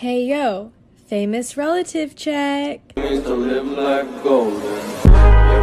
Hey yo, famous relative check. Used to live like golden.